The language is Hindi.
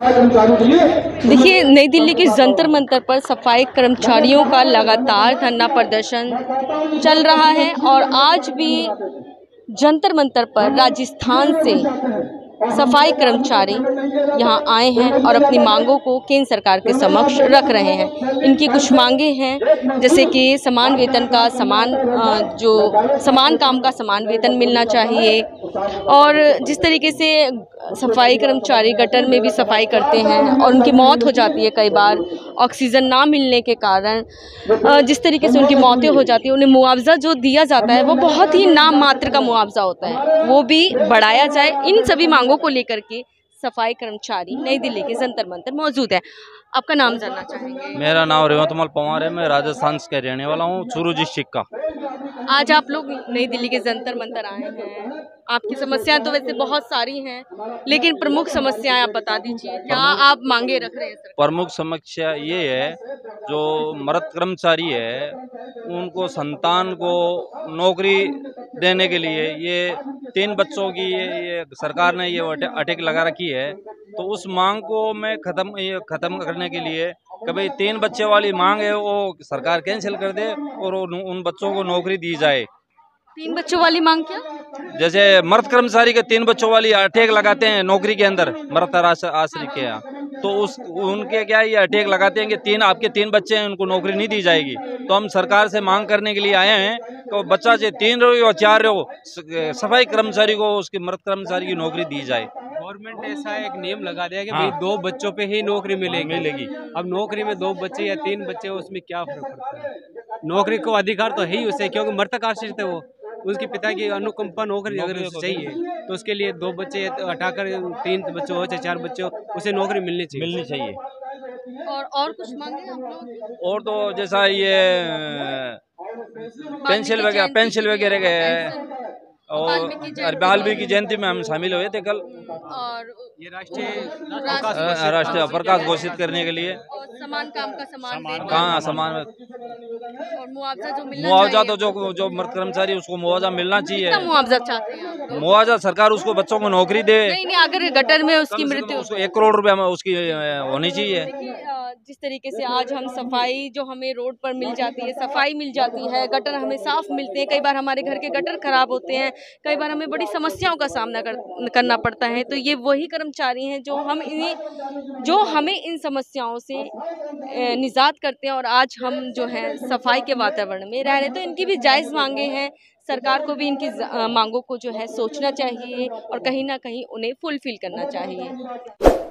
देखिए, नई दिल्ली के जंतर मंतर पर सफाई कर्मचारियों का लगातार धरना प्रदर्शन चल रहा है और आज भी जंतर मंतर पर राजस्थान से सफाई कर्मचारी यहां आए हैं और अपनी मांगों को केंद्र सरकार के समक्ष रख रहे हैं। इनकी कुछ मांगें हैं, जैसे कि समान वेतन का समान काम का समान वेतन मिलना चाहिए। और जिस तरीके से सफाई कर्मचारी गटर में भी सफाई करते हैं और उनकी मौत हो जाती है, कई बार ऑक्सीजन ना मिलने के कारण जिस तरीके से उनकी मौतें हो जाती है, उन्हें मुआवजा जो दिया जाता है वो बहुत ही नाम मात्र का मुआवजा होता है, वो भी बढ़ाया जाए। इन सभी मांगों को लेकर के सफाई कर्मचारी नई दिल्ली के जंतर मंतर मौजूद है। आपका नाम जानना चाहेंगे? मेरा नाम रेवंतमल पवार है। मैं राजस्थान के रहने वाला हूँ, चूरू डिस्ट्रिक्ट का। आज आप लोग नई दिल्ली के जंतर मंतर आए हैं, आपकी समस्याएं तो वैसे बहुत सारी हैं, लेकिन प्रमुख समस्याएं आप बता दीजिए, क्या आप मांगे रख रहे हैं सर? प्रमुख समस्या ये है, जो मृत कर्मचारी है उनको संतान को नौकरी देने के लिए ये 3 बच्चों की ये सरकार ने ये अटैक लगा रखी है। तो उस मांग को मैं खत्म करने के लिए कभी 3 बच्चे वाली मांग है वो सरकार कैंसिल कर दे और उन बच्चों को नौकरी दी जाए। 3 बच्चों वाली मांग क्या? जैसे मर्द कर्मचारी के 3 बच्चों वाली अटैक लगाते हैं नौकरी के अंदर, मर्द आश्रित के यहाँ, तो उनके क्या ये अटैक लगाते हैं कि आपके 3 बच्चे हैं, उनको नौकरी नहीं दी जाएगी। तो हम सरकार से मांग करने के लिए आए हैं कि बच्चा जो 3 रहो या 4 रहो, सफाई कर्मचारी को उसके मर्द कर्मचारी की नौकरी दी जाए। गवर्नमेंट ऐसा एक नियम लगा दिया कि भाई 2 बच्चों पे ही नौकरी मिलेगी। अब नौकरी में 2 बच्चे या 3 बच्चे, उसमें क्या फर्क पड़ता है? नौकरी को अधिकार तो है ही उसे, क्योंकि मृतक आश्रित है वो। उसके पिता की अनुकंपा नौकरी अगर उसे चाहिए तो उसके लिए 2 बच्चे हटाकर 3 बच्चे हो चाहे 4 बच्चे हो, उसे नौकरी मिलनी चाहिए। और कुछ मांगे आप लोगों की? और तो जैसा ये पेंसिल वगैरह है, और वाल्मीकि जयंती में हम शामिल हुए थे कल, और ये राष्ट्रीय प्रकाश घोषित करने के लिए समान काम का समान कहाँ समान और मुआवजा जो मिलना मुआवजा चाहिए। तो जो मर्द कर्मचारी उसको मुआवजा मिलना चाहिए। कितना मुआवजा चाहते हैं आप? मुआवजा सरकार उसको बच्चों को नौकरी दे। नहीं, अगर गटर में उसकी मृत्यु, उसको 1 करोड़ रुपया में उसकी होनी चाहिए। जिस तरीके से आज हम सफाई जो हमें रोड पर मिल जाती है, सफाई मिल जाती है, गटर हमें साफ मिलते हैं, कई बार हमारे घर के गटर खराब होते हैं, कई बार हमें बड़ी समस्याओं का सामना करना पड़ता है। तो ये वही कर्मचारी हैं जो हमें इन समस्याओं से निजात करते हैं और आज हम जो है सफाई के वातावरण में रह रहे हैं। तो इनकी भी जायज़ मांगे हैं, सरकार को भी इनकी मांगों को जो है सोचना चाहिए और कहीं ना कहीं उन्हें फुलफिल करना चाहिए।